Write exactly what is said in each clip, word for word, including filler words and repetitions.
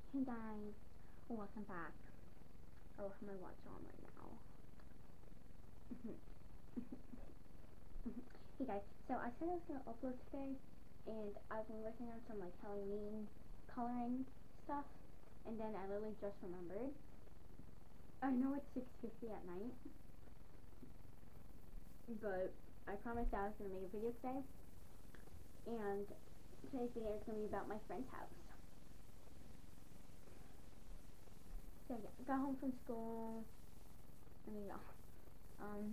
Hey guys, welcome back. Oh, have my watch on right now. Hey guys, so I said I was gonna upload today, and I've been working on some like Halloween coloring stuff, and then I literally just remembered. I know it's six fifty at night, but I promised I was gonna make a video today, and today's video is gonna be about my friend's house. So yeah, I got home from school, and yeah, um.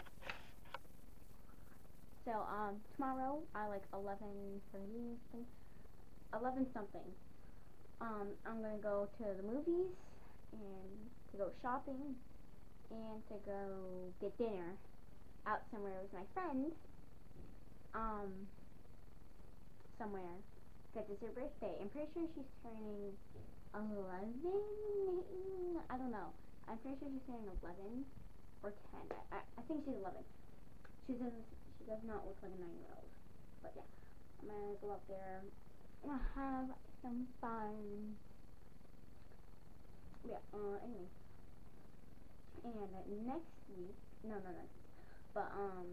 So, um, tomorrow, I like eleven thirty, eleven something, um, I'm gonna go to the movies, and to go shopping, and to go get dinner out somewhere with my friend, um, somewhere, because it's her birthday. I'm pretty sure she's turning eleven, I don't know, I'm pretty sure she's turning eleven, or ten, I, I, I think she's eleven. She doesn't, she does not look like a nine-year-old. But yeah, I'm gonna go up there and have some fun. Yeah, uh, anyway. And next week, no, no, no, but, um,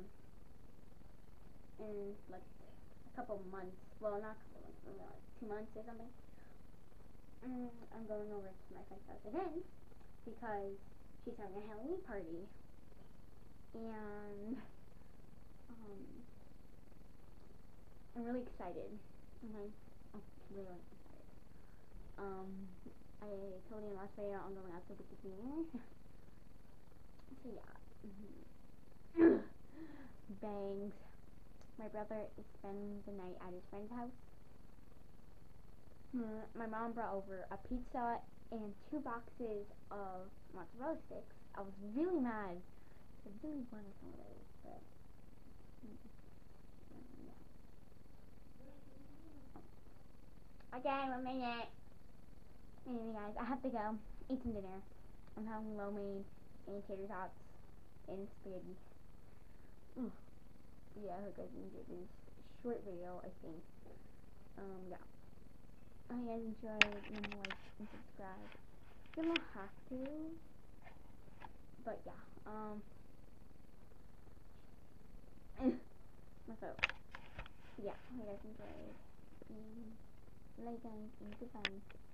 in, like, a couple months, well, not a couple months, maybe like two months or something, um, I'm going over to my friend's house again, because she's having a Halloween party, and, um, I'm really excited. Okay, I'm really excited. Um, I told you in the last video I'm going out to Wicked Dinner. So yeah. Mm-hmm. Bangs. My brother is spending the night at his friend's house. Mm, my mom brought over a pizza and two boxes of mozzarella sticks. I was really mad. I really wanted some of those, but okay, one minute. Anyway, guys, I have to go eat some dinner. I'm having lo mein and tater tots and spaghetti. Mm. Yeah, I hope you guys enjoyed this short video, I think. Um, yeah. I hope you guys enjoyed, and like and subscribe. You don't have to, but yeah. Um, my phone. Yeah, I hope you guys enjoyed. And like, guys, and goodbye.